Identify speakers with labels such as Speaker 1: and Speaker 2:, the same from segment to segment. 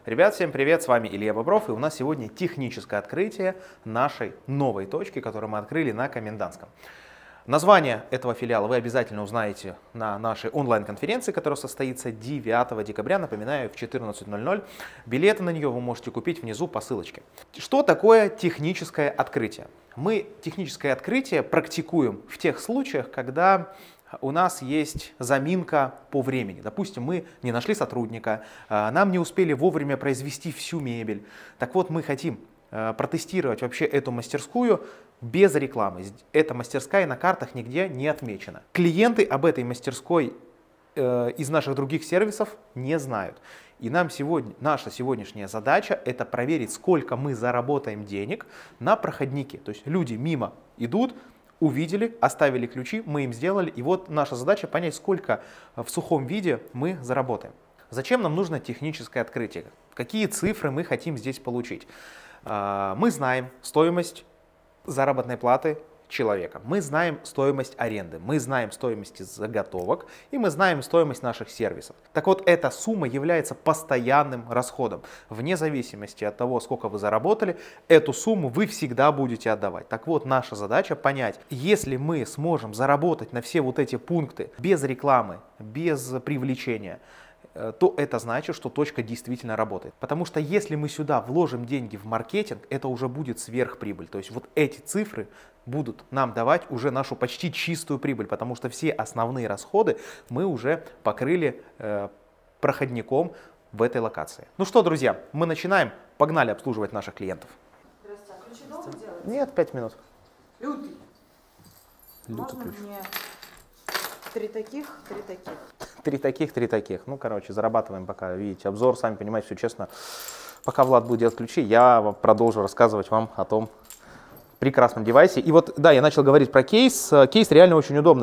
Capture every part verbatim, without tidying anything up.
Speaker 1: Ребят, всем привет, с вами Илья Бобров, и у нас сегодня техническое открытие нашей новой точки, которую мы открыли на Комендантском. Название этого филиала вы обязательно узнаете на нашей онлайн-конференции, которая состоится девятого декабря, напоминаю, в четырнадцать ноль ноль. Билеты на нее вы можете купить внизу по ссылочке. Что такое техническое открытие? Мы техническое открытие практикуем в тех случаях, когда у нас есть заминка по времени. Допустим, мы не нашли сотрудника, нам не успели вовремя произвести всю мебель. Так вот, мы хотим протестировать вообще эту мастерскую без рекламы. Эта мастерская на картах нигде не отмечена. Клиенты об этой мастерской э, из наших других сервисов не знают. И нам сегодня, наша сегодняшняя задача — это проверить, сколько мы заработаем денег на проходнике. То есть люди мимо идут, увидели, оставили ключи, мы им сделали. И вот наша задача — понять, сколько в сухом виде мы заработаем. Зачем нам нужно техническое открытие? Какие цифры мы хотим здесь получить? Мы знаем стоимость заработной платы человека, мы знаем стоимость аренды, мы знаем стоимость заготовок и мы знаем стоимость наших сервисов. Так вот, эта сумма является постоянным расходом. Вне зависимости от того, сколько вы заработали, эту сумму вы всегда будете отдавать. Так вот, наша задача понять, если мы сможем заработать на все вот эти пункты без рекламы, без привлечения, то это значит, что точка действительно работает. Потому что если мы сюда вложим деньги в маркетинг, это уже будет сверхприбыль. То есть вот эти цифры будут нам давать уже нашу почти чистую прибыль, потому что все основные расходы мы уже покрыли э, проходником в этой локации. Ну что, друзья, мы начинаем. Погнали обслуживать наших клиентов.
Speaker 2: Здравствуйте. А ключи долго делать?
Speaker 1: Нет, пять минут.
Speaker 2: Лютый.
Speaker 1: Лютый
Speaker 2: Можно
Speaker 1: ключ.
Speaker 2: мне три таких, три таких?
Speaker 1: Три таких, три таких. Ну, короче, зарабатываем пока, видите, обзор, сами понимаете, все честно. Пока Влад будет делать ключи, я продолжу рассказывать вам о том прекрасном девайсе. И вот, да, я начал говорить про кейс. Кейс реально очень удобный.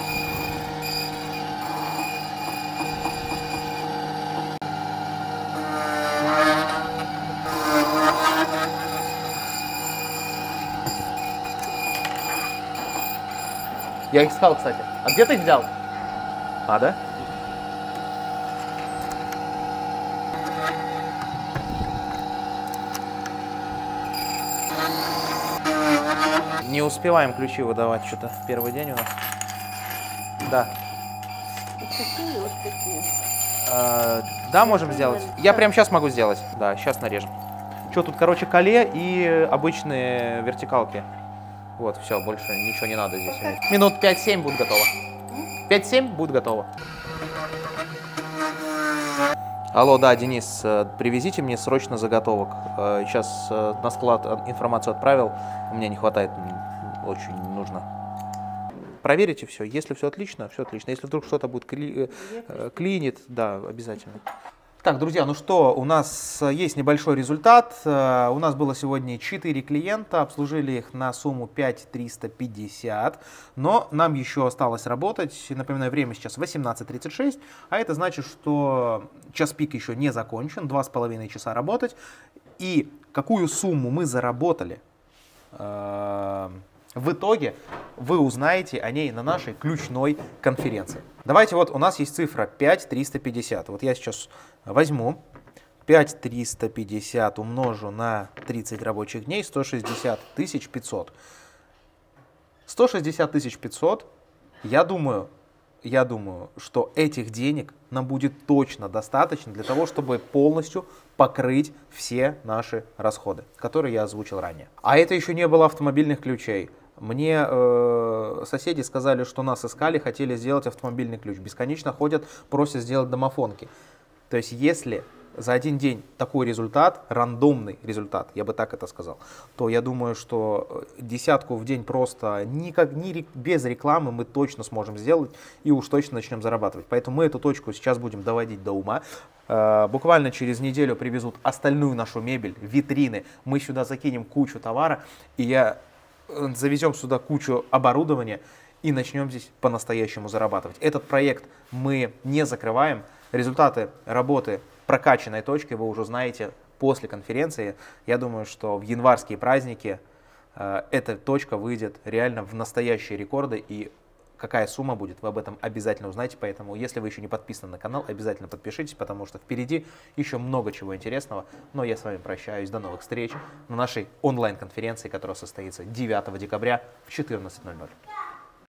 Speaker 1: Я их искал, кстати. А где ты их взял? А, да? Не успеваем ключи выдавать, что-то первый день у нас. Да.
Speaker 2: Вот такие, вот такие.
Speaker 1: А, да, можем сделать. Я прямо сейчас могу сделать. Да, сейчас нарежем. Что тут, короче, коле и обычные вертикалки. Вот, все, больше ничего не надо здесь иметь. Минут пять-семь будет готово. пять-семь будет готово. Алло, да, Денис, привезите мне срочно заготовок. Сейчас на склад информацию отправил, у меня не хватает, очень нужно. Проверите все, если все отлично, все отлично. Если вдруг что-то будет кли... клинит, да, обязательно. Так, друзья, ну что, у нас есть небольшой результат. У нас было сегодня четыре клиента, обслужили их на сумму пять тысяч триста пятьдесят, но нам еще осталось работать. Напоминаю, время сейчас восемнадцать тридцать шесть, а это значит, что час пик еще не закончен, два с половиной часа работать. И какую сумму мы заработали в итоге, вы узнаете о ней на нашей ключной конференции. Давайте, вот у нас есть цифра пять тысяч триста пятьдесят. Вот я сейчас возьму пять тысяч триста пятьдесят умножу на тридцать рабочих дней, сто шестьдесят тысяч пятьсот. сто шестьдесят тысяч пятьсот, я думаю, я думаю, что этих денег нам будет точно достаточно для того, чтобы полностью покрыть все наши расходы, которые я озвучил ранее. А это еще не было автомобильных ключей. Мне э, соседи сказали, что нас искали, хотели сделать автомобильный ключ. Бесконечно ходят, просят сделать домофонки. То есть если за один день такой результат, рандомный результат, я бы так это сказал, то я думаю, что десятку в день просто никак, ни, без рекламы мы точно сможем сделать и уж точно начнем зарабатывать. Поэтому мы эту точку сейчас будем доводить до ума. Э, буквально через неделю привезут остальную нашу мебель, витрины. Мы сюда закинем кучу товара, и я завезем сюда кучу оборудования и начнем здесь по-настоящему зарабатывать. Этот проект мы не закрываем. Результаты работы прокачанной точкой вы уже знаете после конференции. Я думаю, что в январские праздники э, эта точка выйдет реально в настоящие рекорды, и какая сумма будет, вы об этом обязательно узнаете. Поэтому, если вы еще не подписаны на канал, обязательно подпишитесь, потому что впереди еще много чего интересного. Но я с вами прощаюсь. До новых встреч на нашей онлайн-конференции, которая состоится девятого декабря в четырнадцать ноль ноль.